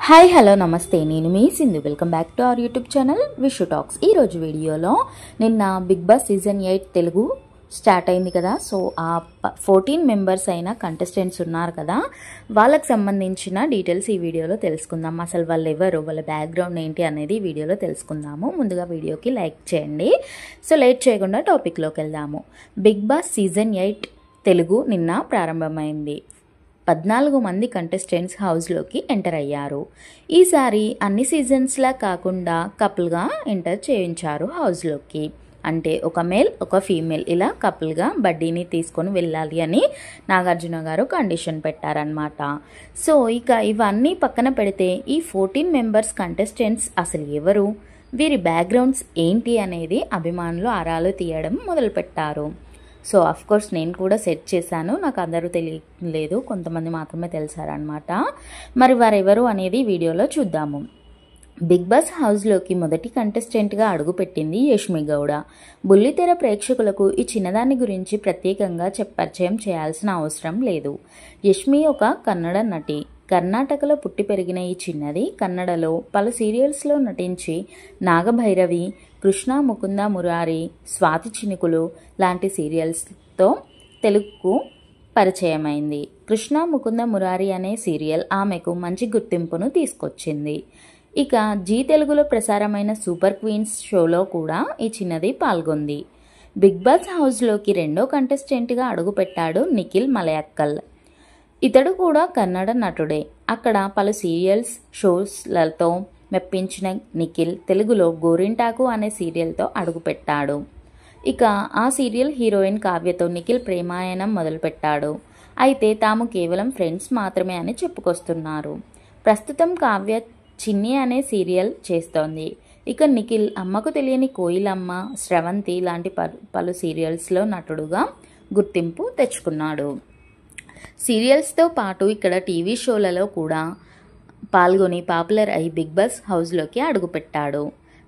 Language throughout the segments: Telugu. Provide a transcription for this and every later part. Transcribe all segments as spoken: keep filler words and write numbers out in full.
హాయ్ హలో నమస్తే నేను మీ Sindhu welcome back to our YouTube channel Vishu talks. ఈరోజు వీడియోలో నిన్న Bigg Boss season eight Telugu start అయింది కదా. సో ఆ ఫోర్టీన్ మెంబర్స్ అయిన కంటెస్టెంట్స్ ఉన్నారు కదా, వాళ్ళకి సంబంధించిన డీటెయిల్స్ ఈ వీడియోలో తెలుసుకుందాం. అసలు వాళ్ళు ఎవరు, వాళ్ళ బ్యాక్గ్రౌండ్ ఏంటి అనేది ఈ వీడియోలో తెలుసుకుందాము. ముందుగా వీడియోకి లైక్ చేయండి. సో లేట్ చేయకుండా టాపిక్లోకి వెళ్దాము. Bigg Boss season eight Telugu నిన్న ప్రారంభమైంది. పద్నాలుగు మంది కంటెస్టెంట్స్ హౌస్లోకి ఎంటర్ అయ్యారు. ఈసారి అన్ని సీజన్స్లా కాకుండా కపుల్గా ఎంటర్ చేయించారు హౌస్లోకి. అంటే ఒక మేల్ ఒక ఫీమేల్ ఇలా కపుల్గా బడ్డీని తీసుకొని వెళ్ళాలి అని నాగార్జున గారు కండిషన్ పెట్టారనమాట. సో ఇక ఇవన్నీ పక్కన పెడితే ఈ ఫోర్టీన్ మెంబర్స్ కంటెస్టెంట్స్ అసలు ఎవరు, వీరి బ్యాక్గ్రౌండ్స్ ఏంటి అనేది అభిమానులు ఆరాలు తీయడం మొదలుపెట్టారు. సో అఫ్ కోర్స్ నేను కూడా సెర్చ్ చేశాను, నాకు అందరూ తెలియలేదు, కొంతమంది మాత్రమే తెలిసారనమాట. మరి వారెవరు అనేది వీడియోలో చూద్దాము. బిగ్ బాస్ హౌస్లోకి మొదటి కంటెస్టెంట్గా అడుగుపెట్టింది యష్మి గౌడ. బుల్లితెర ప్రేక్షకులకు ఈ చిన్నదాని గురించి ప్రత్యేకంగా పరిచయం చేయాల్సిన అవసరం లేదు. యష్మి ఒక కన్నడ నటి. కర్ణాటకలో పుట్టి పెరిగిన ఈ చిన్నది కన్నడలో పలు సీరియల్స్లో నటించి నాగభైరవి, కృష్ణ ముకుంద మురారి, స్వాతి చినుకులు లాంటి సీరియల్స్తో తెలుగుకు పరిచయమైంది. కృష్ణ ముకుంద మురారి అనే సీరియల్ ఆమెకు మంచి గుర్తింపును తీసుకొచ్చింది. ఇక జీ తెలుగులో ప్రసారమైన సూపర్ క్వీన్స్ షోలో కూడా ఈ చిన్నది పాల్గొంది. బిగ్ బాస్ హౌస్లోకి రెండో కంటెస్టెంట్గా అడుగుపెట్టాడు నిఖిల్ మలయక్కల్. ఇతడు కూడా కన్నడ నటుడే. అక్కడ పలు సీరియల్స్ షోస్లతో మెప్పించిన నిఖిల్ తెలుగులో గోరింటాకు అనే సీరియల్తో అడుగుపెట్టాడు. ఇక ఆ సీరియల్ హీరోయిన్ కావ్యతో నిఖిల్ ప్రేమాయణం మొదలుపెట్టాడు. అయితే తాము కేవలం ఫ్రెండ్స్ మాత్రమే అని చెప్పుకొస్తున్నారు. ప్రస్తుతం కావ్య చిన్ని అనే సీరియల్ చేస్తోంది. ఇక నిఖిల్ అమ్మకు తెలియని కోయిలమ్మ, స్రవంతి లాంటి పలు సీరియల్స్లో నటుడుగా గుర్తింపు తెచ్చుకున్నాడు. సీరియల్స్తో పాటు ఇక్కడ టీవీ షోలలో కూడా పాల్గొని పాపులర్ అయి బిగ్ బాస్ హౌస్లోకి అడుగుపెట్టాడు.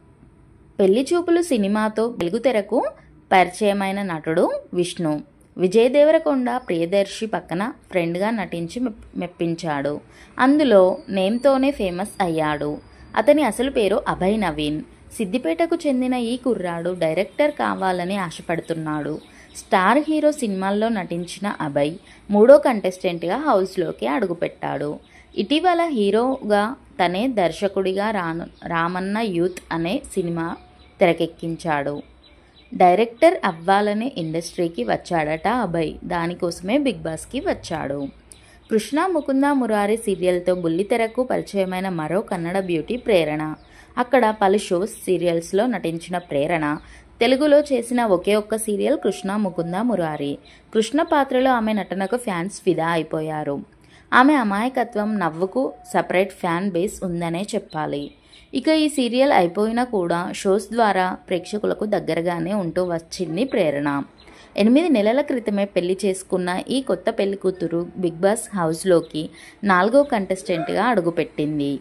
పెళ్లి చూపులు సినిమాతో వెలుగుతెరకు పరిచయమైన నటుడు విష్ణు. విజయ్ దేవరకొండ ప్రియదర్శి పక్కన ఫ్రెండ్గా నటించి మెప్పించాడు. అందులో నేమ్తోనే ఫేమస్ అయ్యాడు. అతని అసలు పేరు అభయ్ నవీన్. సిద్దిపేటకు చెందిన ఈ కుర్రాడు డైరెక్టర్ కావాలని ఆశపడుతున్నాడు. స్టార్ హీరో సినిమాల్లో నటించిన అభయ్ మూడో కంటెస్టెంట్గా హౌస్లోకి అడుగుపెట్టాడు. ఇటీవల హీరోగా తనే దర్శకుడిగా రాను రామన్న యూత్ అనే సినిమా తెరకెక్కించాడు. డైరెక్టర్ అవ్వాలనే ఇండస్ట్రీకి వచ్చాడట అభయ్. దానికోసమే బిగ్ బాస్కి వచ్చాడు. కృష్ణ ముకుంద మురారి సీరియల్తో బుల్లితెరకు పరిచయమైన మరో కన్నడ బ్యూటీ ప్రేరణ. అక్కడ పలు షోస్ సీరియల్స్లో నటించిన ప్రేరణ తెలుగులో చేసిన ఒకే ఒక్క సీరియల్ కృష్ణ ముకుంద మురారి. కృష్ణ పాత్రలో ఆమె నటనకు ఫ్యాన్స్ ఫిదా అయిపోయారు. ఆమె అమాయకత్వం, నవ్వుకు సపరేట్ ఫ్యాన్ బేస్ ఉందనే చెప్పాలి. ఇక ఈ సీరియల్ అయిపోయినా కూడా షోస్ ద్వారా ప్రేక్షకులకు దగ్గరగానే ఉంటూ వచ్చింది ప్రేరణ. ఎనిమిది నెలల క్రితమే పెళ్లి చేసుకున్న ఈ కొత్త పెళ్లి కూతురు బిగ్ బాస్ హౌస్లోకి నాలుగో కంటెస్టెంట్గా అడుగుపెట్టింది.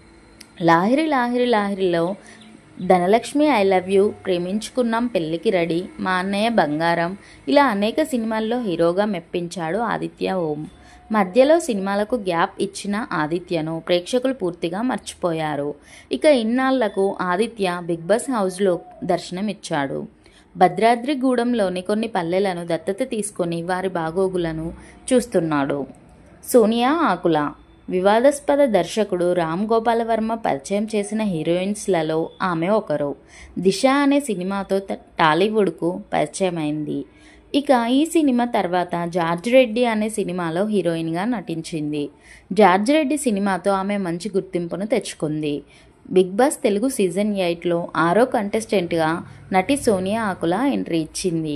లాహిరి లాహిరి లాహిరిలో ధనలక్ష్మి, ఐ లవ్ యూ, ప్రేమించుకున్నాం, పెళ్లికి రెడీ, మా అన్నయ్య బంగారం ఇలా అనేక సినిమాల్లో హీరోగా మెప్పించాడు ఆదిత్య ఓం. మధ్యలో సినిమాలకు గ్యాప్ ఇచ్చిన ఆదిత్యను ప్రేక్షకులు పూర్తిగా మర్చిపోయారు. ఇక ఇన్నాళ్లకు ఆదిత్య బిగ్ బాస్ హౌస్లో దర్శనమిచ్చాడు. భద్రాద్రిగూడెంలోని కొన్ని పల్లెలను దత్తత తీసుకొని వారి బాగోగులను చూస్తున్నాడు. సోనియా ఆకుల. వివాదాస్పద దర్శకుడు రామ్ గోపాల్ వర్మ పరిచయం చేసిన హీరోయిన్స్లలో ఆమె ఒకరు. దిశ అనే సినిమాతో టాలీవుడ్కు పరిచయమైంది. ఇక ఈ సినిమా తర్వాత జార్జ్ రెడ్డి అనే సినిమాలో హీరోయిన్గా నటించింది. జార్జ్ రెడ్డి సినిమాతో ఆమె మంచి గుర్తింపును తెచ్చుకుంది. బిగ్ బాస్ తెలుగు సీజన్ ఎయిట్లో ఆరో కంటెస్టెంట్గా నటి సోనియా ఆకుల ఎంట్రీ ఇచ్చింది.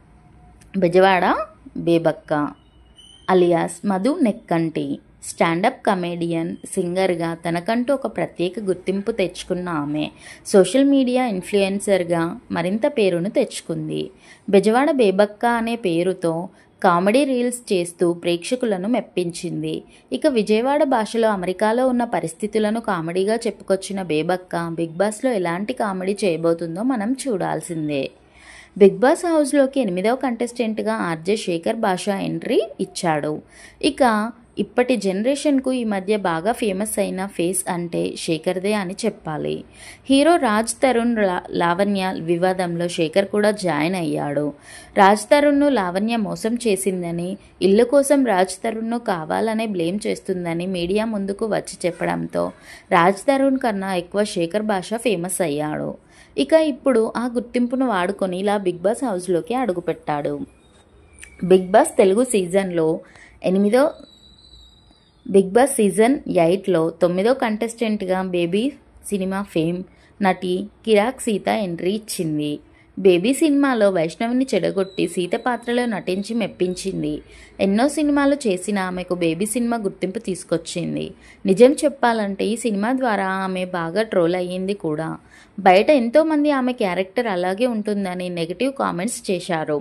Bezawada Bebakka alias Madhu Nekkanti. Stand up comedian, సింగర్గా తనకంటూ ఒక ప్రత్యేక గుర్తింపు తెచ్చుకున్న ఆమె సోషల్ మీడియా ఇన్ఫ్లుయెన్సర్గా మరింత పేరును తెచ్చుకుంది. బెజవాడ బేబక్క అనే పేరుతో కామెడీ రీల్స్ చేస్తూ ప్రేక్షకులను మెప్పించింది. ఇక విజయవాడ భాషలో అమెరికాలో ఉన్న పరిస్థితులను కామెడీగా చెప్పుకొచ్చిన బేబక్క బిగ్ బాస్లో ఎలాంటి కామెడీ చేయబోతుందో మనం చూడాల్సిందే. బిగ్ బాస్ హౌస్లోకి ఎనిమిదవ కంటెస్టెంట్గా ఆర్జే శేఖర్ భాష ఎంట్రీ ఇచ్చాడు. ఇక ఇప్పటి జనరేషన్కు ఈ మధ్య బాగా ఫేమస్ అయిన ఫేస్ అంటే శేఖర్దే అని చెప్పాలి. హీరో రాజ్ తరుణ్ లావణ్య వివాదంలో శేఖర్ కూడా జాయిన్ అయ్యాడు. రాజ్ తరుణ్ను లావణ్య మోసం చేసిందని, ఇల్లు కోసం రాజ్ తరుణ్ను కావాలనే బ్లేమ్ చేస్తుందని మీడియా ముందుకు వచ్చి చెప్పడంతో రాజ్ తరుణ్ కన్నా ఎక్కువ శేఖర్ భాష ఫేమస్ అయ్యాడు. ఇక ఇప్పుడు ఆ గుర్తింపును వాడుకొని ఇలా బిగ్ బాస్ హౌస్లోకి అడుగుపెట్టాడు. బిగ్ బాస్ తెలుగు సీజన్లో ఎనిమిదో బిగ్ బాస్ సీజన్ ఎయిట్లో తొమ్మిదో కంటెస్టెంట్గా బేబీ సినిమా ఫేమ్ నటి కిరాక్ సీత ఎంట్రీ ఇచ్చింది. బేబీ సినిమాలో వైష్ణవిని చెడగొట్టి సీత పాత్రలో నటించి మెప్పించింది. ఎన్నో సినిమాలు చేసిన ఆమెకు బేబీ సినిమా గుర్తింపు తీసుకొచ్చింది. నిజం చెప్పాలంటే ఈ సినిమా ద్వారా ఆమె బాగా ట్రోల్ అయ్యింది కూడా. బయట ఎంతోమంది ఆమె క్యారెక్టర్ అలాగే ఉంటుందని నెగిటివ్ కామెంట్స్ చేశారు.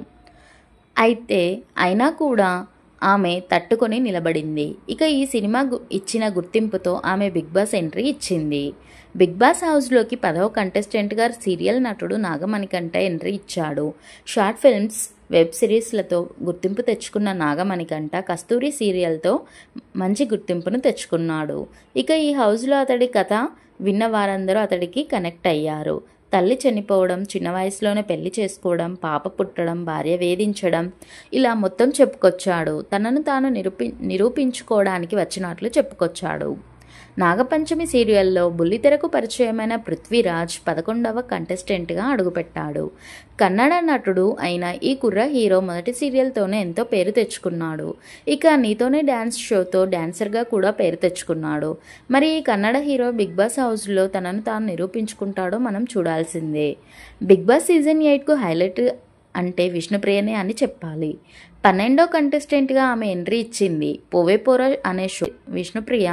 అయితే అయినా కూడా ఆమె తట్టుకొని నిలబడింది. ఇక ఈ సినిమా ఇచ్చిన గుర్తింపుతో ఆమె బిగ్ బాస్ ఎంట్రీ ఇచ్చింది. బిగ్ బాస్ హౌస్లోకి పదవ కంటెస్టెంట్గా సీరియల్ నటుడు నాగమణికంఠ ఎంట్రీ ఇచ్చాడు. షార్ట్ ఫిల్మ్స్, వెబ్ సిరీస్లతో గుర్తింపు తెచ్చుకున్న నాగమణికంఠ కస్తూరి సీరియల్తో మంచి గుర్తింపును తెచ్చుకున్నాడు. ఇక ఈ హౌస్లో అతడి కథ విన్న వారందరూ అతడికి కనెక్ట్ అయ్యారు. తల్లి చనిపోవడం, చిన్న వయసులోనే పెళ్లి చేసుకోవడం, పాప పుట్టడం, భార్య వేధించడం, ఇలా మొత్తం చెప్పుకొచ్చాడు. తనను తాను నిరూపి నిరూపించుకోవడానికి వచ్చినట్లు చెప్పుకొచ్చాడు. నాగపంచమి సీరియల్లో బుల్లితెరకు పరిచయమైన పృథ్వీరాజ్ పదకొండవ కంటెస్టెంట్గా అడుగుపెట్టాడు. కన్నడ నటుడు అయిన ఈ కుర్ర హీరో మొదటి సీరియల్తోనే ఎంతో పేరు తెచ్చుకున్నాడు. ఇక నీతోనే డ్యాన్స్ షోతో డ్యాన్సర్గా కూడా పేరు తెచ్చుకున్నాడు. మరి ఈ కన్నడ హీరో బిగ్ బాస్ హౌస్లో తనను తాను నిరూపించుకుంటాడో మనం చూడాల్సిందే. బిగ్ బాస్ సీజన్ ఎయిట్కు హైలైట్ అంటే విష్ణుప్రియనే అని చెప్పాలి. పన్నెండో కంటెస్టెంట్గా ఆమె ఎంట్రీ ఇచ్చింది. పోవే పోరా అనే షో విష్ణుప్రియ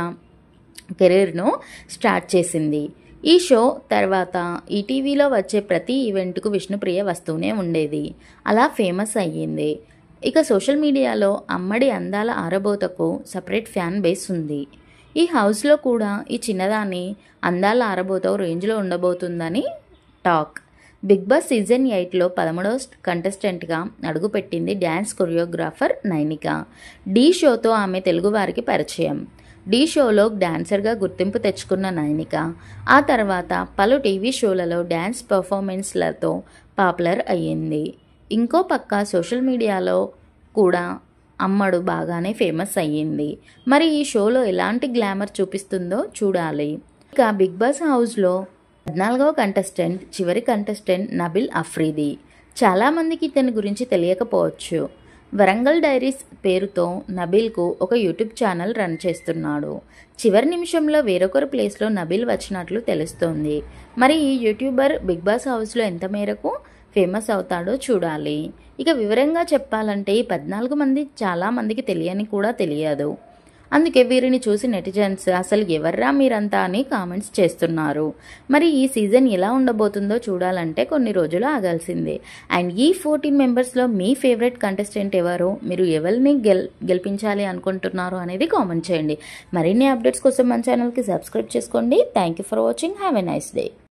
కెరీర్ను స్టార్ట్ చేసింది. ఈ షో తర్వాత ఈటీవీలో వచ్చే ప్రతి ఈవెంట్కు విష్ణుప్రియ వస్తూనే ఉండేది. అలా ఫేమస్ అయ్యింది. ఇక సోషల్ మీడియాలో అమ్మడి అందాల ఆరబోతకు సపరేట్ ఫ్యాన్ బేస్ ఉంది. ఈ హౌస్లో కూడా ఈ చిన్నదాన్ని అందాల ఆరబోత రేంజ్లో ఉండబోతుందని టాక్. బిగ్ బాస్ సీజన్ ఎయిట్లో పదమూడవ కంటెస్టెంట్గా అడుగుపెట్టింది డ్యాన్స్ కొరియోగ్రాఫర్ నైనిక. ఢీ షోతో ఆమె తెలుగువారికి పరిచయం. ఢీ షోలో డాన్సర్గా గుర్తింపు తెచ్చుకున్న నైనిక ఆ తర్వాత పలు టీవీ షోలలో డ్యాన్స్ పర్ఫార్మెన్స్లతో పాపులర్ అయ్యింది. ఇంకో పక్క సోషల్ మీడియాలో కూడా అమ్మడు బాగానే ఫేమస్ అయ్యింది. మరి ఈ షోలో ఎలాంటి గ్లామర్ చూపిస్తుందో చూడాలి. ఇక బిగ్ బాస్ హౌస్లో పద్నాలుగవ కంటెస్టెంట్, చివరి కంటెస్టెంట్ నబిల్ అఫ్రీది. చాలామందికి ఇతని గురించి తెలియకపోవచ్చు. వరంగల్ డైరీస్ పేరుతో నబీల్కు ఒక యూట్యూబ్ ఛానల్ రన్ చేస్తున్నాడు. చివరి నిమిషంలో వేరొకరు ప్లేస్లో నబీల్ వచ్చినట్లు తెలుస్తోంది. మరి ఈ యూట్యూబర్ బిగ్ బాస్ హౌస్లో ఎంత మేరకు ఫేమస్ అవుతాడో చూడాలి. ఇక వివరంగా చెప్పాలంటే ఈ పద్నాలుగు మంది చాలామందికి తెలియని కూడా తెలియదు. అందుకే వీరిని చూసి నెటిజన్స్ అసలు ఎవర్రా మీరంతా అని కామెంట్స్ చేస్తున్నారు. మరి ఈ సీజన్ ఎలా ఉండబోతుందో చూడాలంటే కొన్ని రోజులు ఆగాల్సిందే. అండ్ ఈ ఫోర్టీన్ మెంబర్స్లో మీ ఫేవరెట్ కంటెస్టెంట్ ఎవరో, మీరు ఎవరిని గెల్ గెలిపించాలి అనుకుంటున్నారు అనేది కామెంట్ చేయండి. మరిన్ని అప్డేట్స్ కోసం మన ఛానల్కి సబ్స్క్రైబ్ చేసుకోండి. Thank you for watching. Have a nice day.